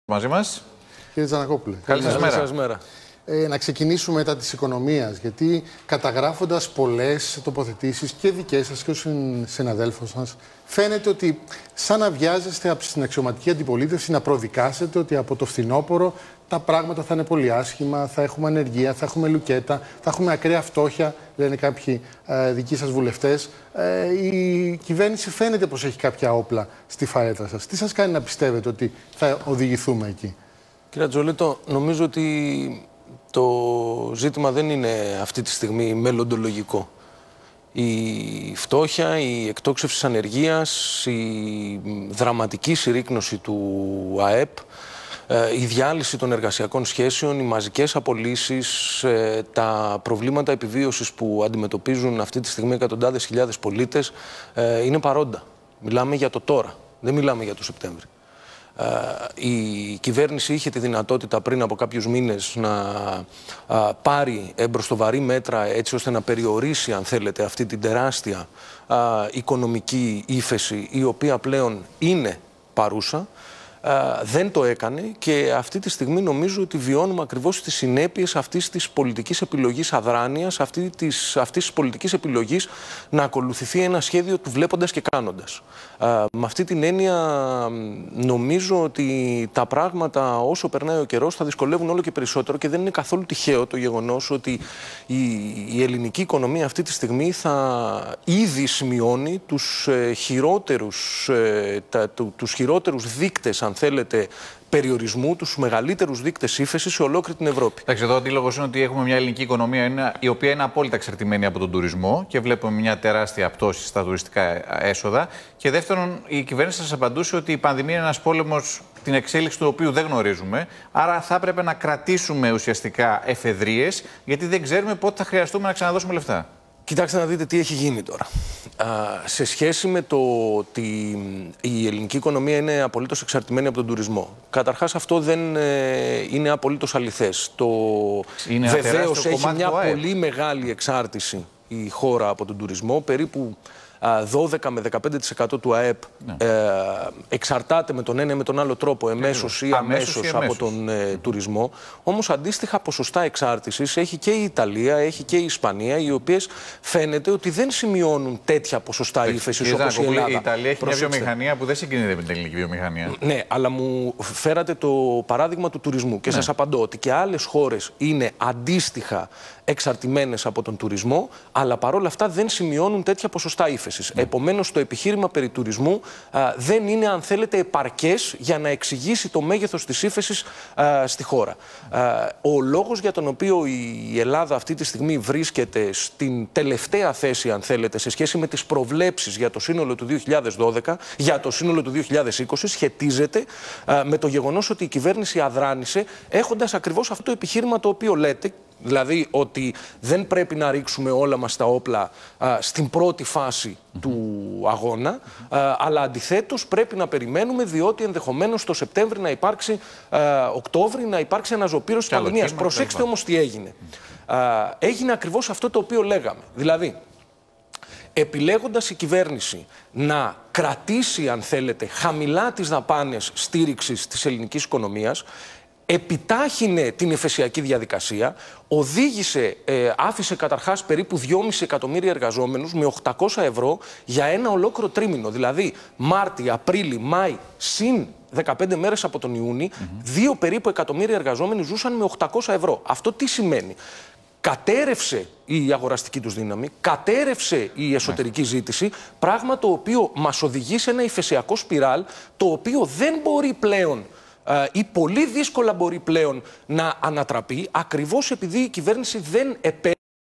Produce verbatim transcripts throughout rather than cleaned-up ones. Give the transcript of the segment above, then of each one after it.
Μαζί μας. Κύριε Τζανακόπουλε. Καλή σας μέρα. Ε, να ξεκινήσουμε μετά της οικονομίας, γιατί καταγράφοντας πολλές τοποθετήσεις και δικές σας και των συναδέλφων σας, φαίνεται ότι σαν να βιάζεστε από την αξιωματική αντιπολίτευση να προδικάσετε ότι από το φθινόπωρο τα πράγματα θα είναι πολύ άσχημα, θα έχουμε ανεργία, θα έχουμε λουκέτα, θα έχουμε ακραία φτώχεια, λένε κάποιοι ε, δικοί σας βουλευτές. Ε, η κυβέρνηση φαίνεται πως έχει κάποια όπλα στη φαέτα σας. Τι σας κάνει να πιστεύετε ότι θα οδηγηθούμε εκεί? Κύριε Τζολίτο, νομίζω ότι το ζήτημα δεν είναι αυτή τη στιγμή μελλοντολογικό. Η φτώχεια, η εκτόξευση ανεργίας, η δραματική συρρίκνωση του ΑΕΠ, η διάλυση των εργασιακών σχέσεων, οι μαζικές απολύσεις, τα προβλήματα επιβίωσης που αντιμετωπίζουν αυτή τη στιγμή εκατοντάδες χιλιάδες πολίτες είναι παρόντα. Μιλάμε για το τώρα, δεν μιλάμε για το Σεπτέμβρη. Η κυβέρνηση είχε τη δυνατότητα πριν από κάποιους μήνες να πάρει εμπροστοβαρή μέτρα έτσι ώστε να περιορίσει, αν θέλετε, αυτή την τεράστια οικονομική ύφεση η οποία πλέον είναι παρούσα. Uh, δεν το έκανε και αυτή τη στιγμή νομίζω ότι βιώνουμε ακριβώς τις συνέπειες αυτής της πολιτικής επιλογής αδράνειας, αυτή της, αυτής της πολιτικής επιλογής να ακολουθηθεί ένα σχέδιο του βλέποντας και κάνοντας. Uh, με αυτή την έννοια νομίζω ότι τα πράγματα όσο περνάει ο καιρός θα δυσκολεύουν όλο και περισσότερο και δεν είναι καθόλου τυχαίο το γεγονός ότι η, η ελληνική οικονομία αυτή τη στιγμή θα ήδη σημειώνει τους, ε, χειρότερους, ε, τα, του, τους χειρότερους δείκτες, αν θέλετε, περιορισμού, τους μεγαλύτερους δείκτες ύφεσης σε ολόκληρη την Ευρώπη. Εντάξει, εδώ ο αντίλογος είναι ότι έχουμε μια ελληνική οικονομία η οποία είναι απόλυτα εξαρτημένη από τον τουρισμό και βλέπουμε μια τεράστια πτώση στα τουριστικά έσοδα. Και δεύτερον, η κυβέρνηση σας απαντούσε ότι η πανδημία είναι ένας πόλεμος την εξέλιξη του οποίου δεν γνωρίζουμε. Άρα θα έπρεπε να κρατήσουμε ουσιαστικά εφεδρείες, γιατί δεν ξέρουμε πότε θα χρειαστούμε να ξαναδώσουμε λεφτά. Κοιτάξτε να δείτε τι έχει γίνει τώρα. Α, σε σχέση με το ότι η ελληνική οικονομία είναι απολύτως εξαρτημένη από τον τουρισμό. Καταρχάς αυτό δεν ε, είναι απολύτως αληθές. Το βεβαίως έχει μια πολύ μεγάλη εξάρτηση η χώρα από τον τουρισμό. Περίπου δώδεκα με δεκαπέντε τοις εκατό του ΑΕΠ ναι. ε, εξαρτάται με τον ένα ή με τον άλλο τρόπο εμέσως ή αμέσως από τον ε, τουρισμό. Όμως αντίστοιχα ποσοστά εξάρτησης έχει και η Ιταλία, έχει και η Ισπανία, οι οποίες φαίνεται ότι δεν σημειώνουν τέτοια ποσοστά ύφεσης όπως η Ελλάδα. Η Ιταλία έχει Προσέξτε. μια βιομηχανία που δεν συγκρίνεται με την ελληνική βιομηχανία. Ναι, αλλά μου φέρατε το παράδειγμα του τουρισμού και ναι. σας απαντώ ότι και άλλες χώρες είναι αντίστοιχα εξαρτημένες από τον τουρισμό, αλλά παρόλα αυτά δεν σημειώνουν τέτοια ποσοστά ύφεσης. Mm. Επομένως, το επιχείρημα περί τουρισμού α, δεν είναι, αν θέλετε, επαρκές για να εξηγήσει το μέγεθος της ύφεσης α, στη χώρα. Α, ο λόγος για τον οποίο η Ελλάδα αυτή τη στιγμή βρίσκεται στην τελευταία θέση, αν θέλετε, σε σχέση με τις προβλέψεις για το σύνολο του δύο χιλιάδες δώδεκα, για το σύνολο του δύο χιλιάδες είκοσι, σχετίζεται α, με το γεγονός ότι η κυβέρνηση αδράνησε έχοντας ακριβώς αυτό το επιχείρημα το οποίο λέτε. Δηλαδή ότι δεν πρέπει να ρίξουμε όλα μας τα όπλα α, στην πρώτη φάση mm-hmm. του αγώνα, α, αλλά αντιθέτως πρέπει να περιμένουμε διότι ενδεχομένως το Σεπτέμβρη να υπάρξει, α, Οκτώβρη να υπάρξει αναζωπήρωση της πανδημίας. Προσέξτε όμως τι έγινε. Α, έγινε ακριβώς αυτό το οποίο λέγαμε. Δηλαδή, επιλέγοντας η κυβέρνηση να κρατήσει, αν θέλετε, χαμηλά τις δαπάνες στήριξης της ελληνικής οικονομίας, επιτάχυνε την εφεσιακή διαδικασία, οδήγησε, ε, άφησε καταρχάς περίπου δυόμισι εκατομμύρια εργαζόμενους με οκτακόσια ευρώ για ένα ολόκληρο τρίμηνο. Δηλαδή Μάρτι, Απρίλη, Μάη, συν δεκαπέντε μέρες από τον Ιούνιο, mm-hmm. δύο περίπου εκατομμύρια εργαζόμενοι ζούσαν με οκτακόσια ευρώ. Αυτό τι σημαίνει? Κατέρευσε η αγοραστική τους δύναμη, κατέρευσε η εσωτερική ζήτηση, πράγμα το οποίο μας οδηγεί σε ένα υφεσιακό σπιράλ, το οποίο δεν μπορεί πλέον ή πολύ δύσκολα μπορεί πλέον να ανατραπεί, ακριβώς επειδή η κυβέρνηση δεν επέλεξε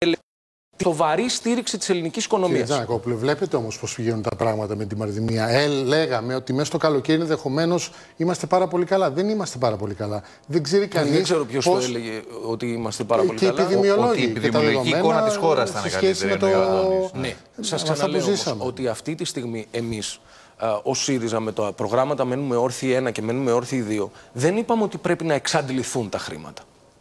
τη σοβαρή στήριξη της ελληνικής οικονομίας. Κύριε Τζανακόπουλε, βλέπετε όμως πώς πηγαίνουν τα πράγματα με την πανδημία. Ε, λέγαμε ότι μέσα στο καλοκαίρι ενδεχομένως είμαστε πάρα πολύ καλά. Δεν είμαστε πάρα πολύ καλά. Δεν ξέρει κανείς. Δεν ξέρω ποιος πώς... το έλεγε ότι είμαστε πάρα πολύ και καλά. Επιδημιολόγοι, ότι η επιδημιολογική εικόνα της χώρας θα είναι καλύτερη. Το... Ναι, σας ξαναλέω όμως, ότι αυτή τη στιγμή εμείς Uh, ως ΣΥΡΙΖΑ με τα προγράμματα μένουμε όρθιοι ένα και μένουμε όρθιοι δύο, δεν είπαμε ότι πρέπει να εξαντληθούν τα χρήματα.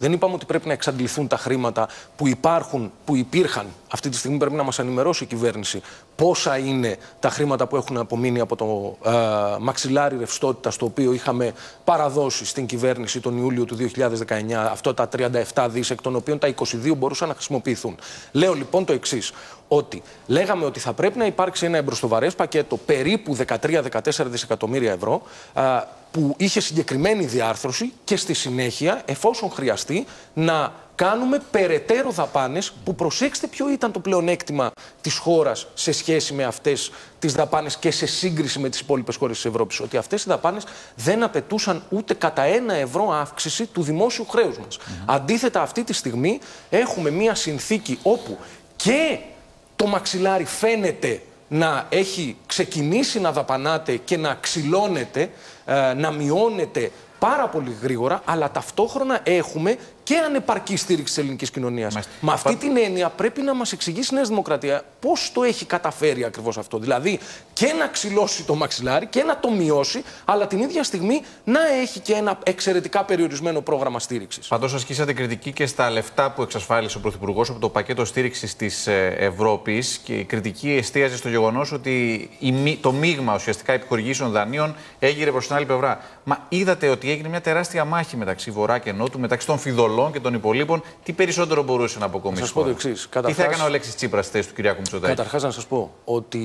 Δεν είπαμε ότι πρέπει να εξαντληθούν τα χρήματα που υπάρχουν, που υπήρχαν. Αυτή τη στιγμή πρέπει να μας ενημερώσει η κυβέρνηση πόσα είναι τα χρήματα που έχουν απομείνει από το ε, μαξιλάρι ρευστότητας, το οποίο είχαμε παραδώσει στην κυβέρνηση τον Ιούλιο του δύο χιλιάδες δεκαεννιά, αυτό τα τριάντα επτά δις, εκ των οποίων τα είκοσι δύο μπορούσαν να χρησιμοποιηθούν. Λέω λοιπόν το εξής, ότι λέγαμε ότι θα πρέπει να υπάρξει ένα εμπροστοβαρές πακέτο περίπου δεκατρία με δεκατέσσερα δισεκατομμύρια ευρώ, ε, που είχε συγκεκριμένη διάρθρωση και στη συνέχεια, εφόσον χρειαστεί, να κάνουμε περαιτέρω δαπάνες, που προσέξτε ποιο ήταν το πλεονέκτημα της χώρας σε σχέση με αυτές τις δαπάνες και σε σύγκριση με τις υπόλοιπες χώρες της Ευρώπης. Ότι αυτές οι δαπάνες δεν απαιτούσαν ούτε κατά ένα ευρώ αύξηση του δημόσιου χρέους μας. Mm-hmm. Αντίθετα, αυτή τη στιγμή έχουμε μία συνθήκη όπου και το μαξιλάρι φαίνεται να έχει ξεκινήσει να δαπανάται και να ξυλώνεται, να μειώνεται πάρα πολύ γρήγορα, αλλά ταυτόχρονα έχουμε και ανεπαρκή στήριξη της ελληνικής κοινωνίας. Μάλιστα. Με αυτή την έννοια πρέπει να μας εξηγήσει η Νέα Δημοκρατία πώς το έχει καταφέρει ακριβώς αυτό. Δηλαδή και να ξυλώσει το μαξιλάρι και να το μειώσει, αλλά την ίδια στιγμή να έχει και ένα εξαιρετικά περιορισμένο πρόγραμμα στήριξης. Πάντως ασκήσατε κριτική και στα λεφτά που εξασφάλισε ο Πρωθυπουργός από το πακέτο στήριξης της Ευρώπης, και η κριτική εστίαζε στο γεγονός ότι το μείγμα ουσιαστικά επιχορηγήσεων δανείων έγειρε προς την άλλη πλευρά. Μα είδατε ότι έγινε μια τεράστια μάχη μεταξύ Βορρά και Νότου, μεταξύ των φιδωλών και των υπολείπων. Τι περισσότερο μπορούσε να αποκομίσει? Να σας πω το εξής. Καταρχάς, τι θα έκανε ο Αλέξης Τσίπρας στη θέση του Κυριάκου Μητσοτάκη? Καταρχάς, να σας πω ότι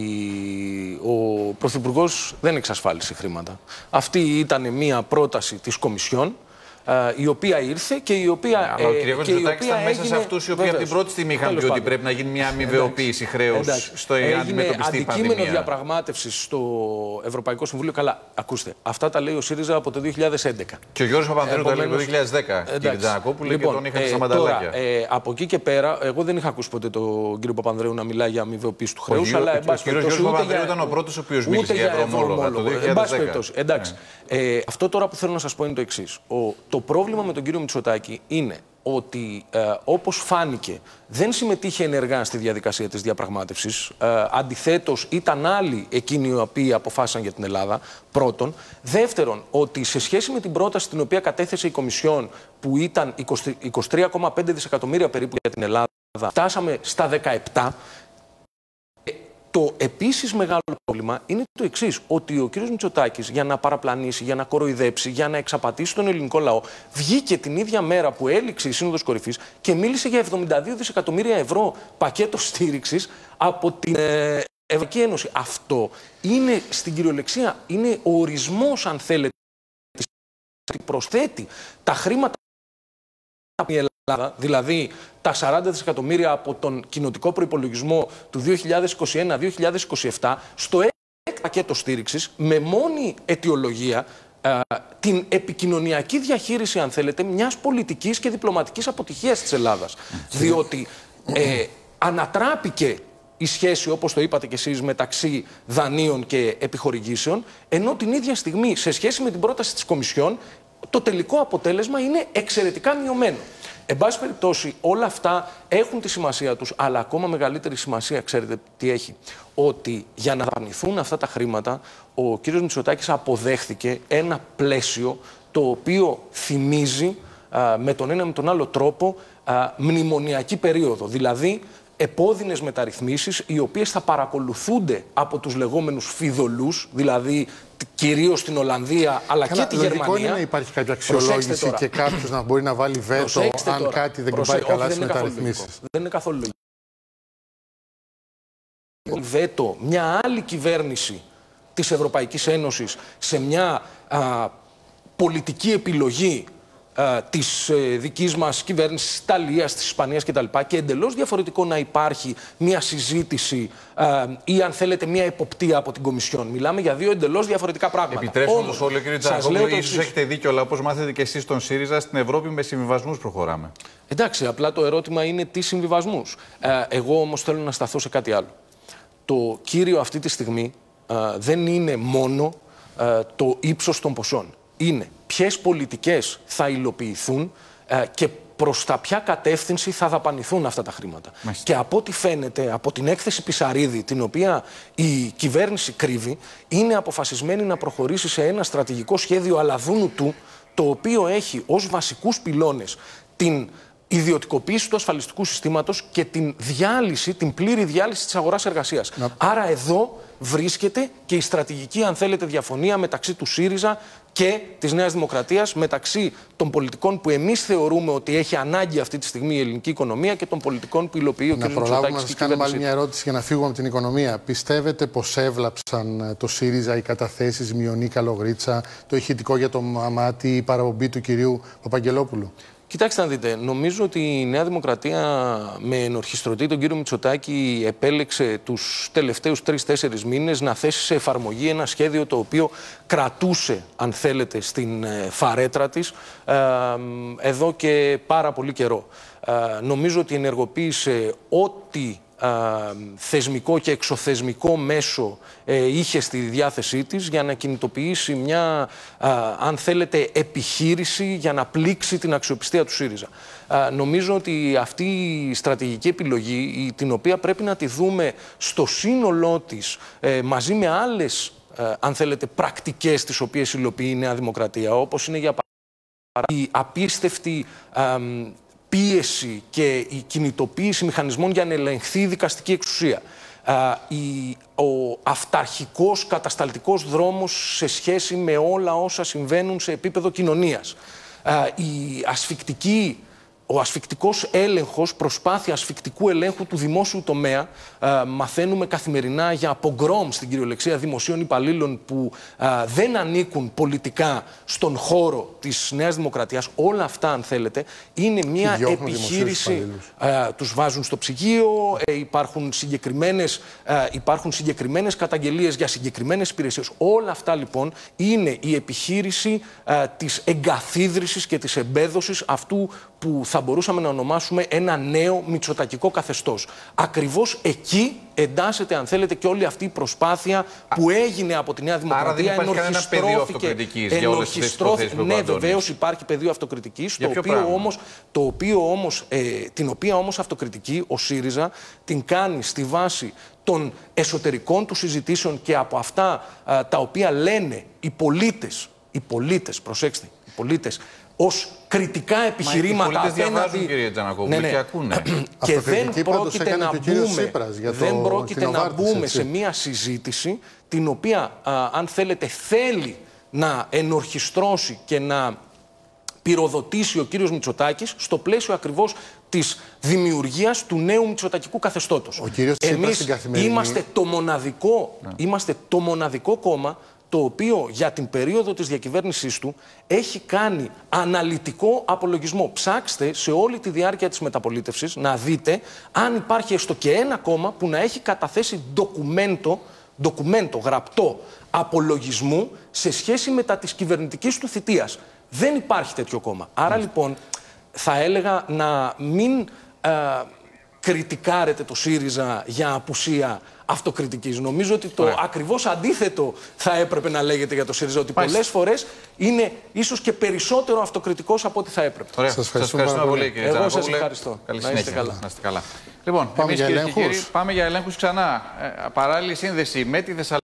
ο Πρωθυπουργός δεν εξασφάλισε χρήματα. Αυτή ήταν μια πρόταση της Κομισιόν, η οποία ήρθε και η οποία. Αλλά ο Κυριάκος Μητσοτάκης ήταν μέσα σε αυτούς οι οποίοι από την πρώτη στιγμή είχαν πει ότι πρέπει να γίνει μια αμοιβαιοποίηση χρέους στο αντιμετωπιστή πανδημία. Αντικείμενο διαπραγμάτευσης στο Ευρωπαϊκό Συμβούλιο. Καλά, ακούστε, αυτά τα λέει ο ΣΥΡΙΖΑ από το δύο χιλιάδες έντεκα. Και ο Γιώργος Παπανδρέου το έλεγε το δύο χιλιάδες δέκα. Κύριε Τζανακόπουλε, λοιπόν, και τον είχατε ε, στα μανταλάκια. Ε, από εκεί και πέρα, εγώ δεν είχα ακούσει ποτέ τον κύριο Παπανδρέου να μιλάει για αμοιβαιοποίηση του χρέους. Ο κύριος Γιώργος Παπανδρέου ήταν ο πρώτος ο οποίος μίλησε για ευρωομόλογα το δύο χιλιάδες δέκα. Εντάξει. Αυτό τώρα που θέλω να σας πω είναι το εξής. Το πρόβλημα με τον κύριο Μητσοτάκη είναι ότι, ε, όπως φάνηκε, δεν συμμετείχε ενεργά στη διαδικασία της διαπραγμάτευσης. Ε, αντιθέτως, ήταν άλλοι εκείνοι οι οποίοι αποφάσισαν για την Ελλάδα, πρώτον. Δεύτερον, ότι σε σχέση με την πρόταση την οποία κατέθεσε η Κομισιόν, που ήταν είκοσι τρία κόμμα πέντε δισεκατομμύρια περίπου για την Ελλάδα, φτάσαμε στα δεκαεπτά. Το επίσης μεγάλο πρόβλημα είναι το εξής, ότι ο κύριος Μητσοτάκης, για να παραπλανήσει, για να κοροϊδέψει, για να εξαπατήσει τον ελληνικό λαό, βγήκε την ίδια μέρα που έληξε η Σύνοδος Κορυφής και μίλησε για εβδομήντα δύο δισεκατομμύρια ευρώ πακέτο στήριξης από την ε, Ευρωπαϊκή Ένωση. Αυτό είναι στην κυριολεξία, είναι ο ορισμός, αν θέλετε, ότι προσθέτει τα χρήματα από την Ελλάδα, δηλαδή τα σαράντα δισεκατομμύρια από τον κοινοτικό προϋπολογισμό του δύο χιλιάδες είκοσι ένα δύο χιλιάδες είκοσι επτά στο έκτο πακέτο στήριξης, με μόνη αιτιολογία ε, την επικοινωνιακή διαχείριση, αν θέλετε, μιας πολιτικής και διπλωματικής αποτυχίας της Ελλάδας. Διότι ε, ανατράπηκε η σχέση, όπως το είπατε κι εσείς, μεταξύ δανείων και επιχορηγήσεων, ενώ την ίδια στιγμή, σε σχέση με την πρόταση της Κομισιόν, το τελικό αποτέλεσμα είναι εξαιρετικά μειωμένο. Εν πάση περιπτώσει, όλα αυτά έχουν τη σημασία τους, αλλά ακόμα μεγαλύτερη σημασία, ξέρετε τι έχει? Ότι για να δαπανηθούν αυτά τα χρήματα, ο κύριος Μητσοτάκης αποδέχθηκε ένα πλαίσιο το οποίο θυμίζει α, με τον ένα με τον άλλο τρόπο α, μνημονιακή περίοδο. Δηλαδή, επώδυνες μεταρρυθμίσεις, οι οποίες θα παρακολουθούνται από τους λεγόμενους φιδωλούς, δηλαδή κυρίως στην Ολλανδία, αλλά Καλά, και τη Γερμανία. Λογικό είναι να υπάρχει κάποια αξιολόγηση και κάποιος να μπορεί να βάλει βέτο αν τώρα. κάτι δεν Προσε... πάει καλά στις μεταρρυθμίσεις. Δεν είναι καθόλου λογικό. Βέτο μια άλλη κυβέρνηση της Ευρωπαϊκής Ένωσης σε μια α, πολιτική επιλογή Uh, της uh, δικής μας κυβέρνησης, της Ιταλίας, της Ισπανίας κτλ. Και εντελώς διαφορετικό να υπάρχει μια συζήτηση uh, ή, αν θέλετε, μια εποπτεία από την Κομισιόν. Μιλάμε για δύο εντελώς διαφορετικά πράγματα. Επιτρέψτε το σχόλιο, κύριε Τζανακόπουλο, ίσως έχετε δίκιο, αλλά όπως μάθετε και εσείς στον ΣΥΡΙΖΑ, στην Ευρώπη με συμβιβασμούς προχωράμε. Εντάξει, απλά το ερώτημα είναι τι συμβιβασμούς. Uh, εγώ όμως θέλω να σταθώ σε κάτι άλλο. Το κύριο αυτή τη στιγμή uh, δεν είναι μόνο uh, το ύψος των ποσών. Είναι ποιες πολιτικές θα υλοποιηθούν ε, και προς τα ποια κατεύθυνση θα δαπανηθούν αυτά τα χρήματα. Μάλιστα. Και από ό,τι φαίνεται, από την έκθεση Πισαρίδη, την οποία η κυβέρνηση κρύβει, είναι αποφασισμένη να προχωρήσει σε ένα στρατηγικό σχέδιο αλαδούνου του, το οποίο έχει ως βασικούς πυλώνες την ιδιωτικοποίηση του ασφαλιστικού συστήματος και την διάλυση, την πλήρη διάλυση της αγοράς εργασίας. Να... Άρα εδώ βρίσκεται και η στρατηγική, αν θέλετε, διαφωνία μεταξύ του ΣΥΡΙΖΑ και της Νέας Δημοκρατίας, μεταξύ των πολιτικών που εμείς θεωρούμε ότι έχει ανάγκη αυτή τη στιγμή η ελληνική οικονομία και των πολιτικών που υλοποιεί ο κ. Μητσοτάκης. Να προλάβουμε να σας κάνουμε άλλη μια ερώτηση για να φύγουμε από την οικονομία. Πιστεύετε πως έβλαψαν το ΣΥΡΙΖΑ οι καταθέσεις Μιονίκα Λογρίτσα, το ηχητικό για το μαμάτι, η παραπομπή του κυρίου Παπαγγελόπουλου? Κοιτάξτε να δείτε, νομίζω ότι η Νέα Δημοκρατία με ενορχιστρωτή τον κύριο Μητσοτάκη επέλεξε τους τελευταίους τρεις-τέσσερις μήνες να θέσει σε εφαρμογή ένα σχέδιο το οποίο κρατούσε, αν θέλετε, στην φαρέτρα της ε, εδώ και πάρα πολύ καιρό. Ε, νομίζω ότι ενεργοποίησε ό,τι ε, θεσμικό και εξωθεσμικό μέσο ε, είχε στη διάθεσή της για να κινητοποιήσει μια, ε, αν θέλετε, επιχείρηση για να πλήξει την αξιοπιστία του ΣΥΡΙΖΑ. Ε, νομίζω ότι αυτή η στρατηγική επιλογή, την οποία πρέπει να τη δούμε στο σύνολό της, ε, μαζί με άλλες, ε, αν θέλετε, πρακτικές τις οποίες υλοποιεί η Νέα Δημοκρατία, όπως είναι για παράδειγμα η απίστευτη ε, πίεση και η κινητοποίηση μηχανισμών για να ελεγχθεί η δικαστική εξουσία. Η, ο αυταρχικός κατασταλτικός δρόμος σε σχέση με όλα όσα συμβαίνουν σε επίπεδο κοινωνίας. Η ασφικτική, ο ασφικτικός έλεγχος, προσπάθεια ασφικτικού ελέγχου του δημόσιου τομέα. Α, μαθαίνουμε καθημερινά για πογκρόμ στην κυριολεξία δημοσίων υπαλλήλων που α, δεν ανήκουν πολιτικά στον χώρο της Νέας Δημοκρατίας. Όλα αυτά, αν θέλετε, είναι μια επιχείρηση. Α, τους βάζουν στο ψυγείο, ε, υπάρχουν, συγκεκριμένες, α, υπάρχουν συγκεκριμένες καταγγελίες για συγκεκριμένες υπηρεσίες. Όλα αυτά, λοιπόν, είναι η επιχείρηση α, της εγκαθίδρυσης και της εμπέδωσης αυτού που θα μπορούσαμε να ονομάσουμε ένα νέο μητσοτακικό καθεστώς. Ακριβώς εκεί εντάσσεται, αν θέλετε, και όλη αυτή η προσπάθεια που έγινε από τη Νέα Δημοκρατία. Άρα δεν υπάρχει κανένα πεδίο αυτοκριτικής για όλες τις υποθέσεις που Ναι, βεβαίως υπάρχει πεδίο αυτοκριτικής, το οποίο όμως, το οποίο όμως, ε, την οποία όμως αυτοκριτική ο ΣΥΡΙΖΑ την κάνει στη βάση των εσωτερικών του συζητήσεων και από αυτά α, τα οποία λένε οι πολίτες, οι πολίτες, προσέξτε, οι πολίτες, ως κριτικά επιχειρήματα απέναντι... διαβάζουν, κύριε Τζανακόπουλου, ναι, ναι. και ακούνε. Και δεν πρόκειται να μπούμε, δεν πρόκειται να μπούμε σε μία συζήτηση την οποία, α, αν θέλετε, θέλει να ενορχιστρώσει και να πυροδοτήσει ο κύριος Μητσοτάκης στο πλαίσιο ακριβώς της δημιουργίας του νέου μητσοτακικού καθεστώτος. Εμείς είμαστε το μοναδικό, ναι. είμαστε το μοναδικό κόμμα το οποίο για την περίοδο της διακυβέρνησής του έχει κάνει αναλυτικό απολογισμό. Ψάξτε σε όλη τη διάρκεια της μεταπολίτευσης να δείτε αν υπάρχει έστω και ένα κόμμα που να έχει καταθέσει ντοκουμέντο, ντοκουμέντο γραπτό απολογισμού σε σχέση με τα της κυβερνητικής του θητείας. Δεν υπάρχει τέτοιο κόμμα. Άρα λοιπόν θα έλεγα να μην ε, κριτικάρετε το ΣΥΡΙΖΑ για απουσία αυτοκριτικής. Νομίζω ότι το Ωραία. ακριβώς αντίθετο θα έπρεπε να λέγεται για το ΣΥΡΙΖΑ, ότι Μάλιστα. πολλές φορές είναι ίσως και περισσότερο αυτοκριτικός από ό,τι θα έπρεπε. Ωραία. Σας ευχαριστούμε, σας ευχαριστούμε πολύ, κύριε Εγώ σας ευχαριστώ. Καλή συνέχεια. Να είστε καλά. Να είστε καλά. Λοιπόν, πάμε, εμείς, για κύριοι, πάμε για ελέγχους ξανά. Ε, παράλληλη σύνδεση με τη Θεσσαλονίκη.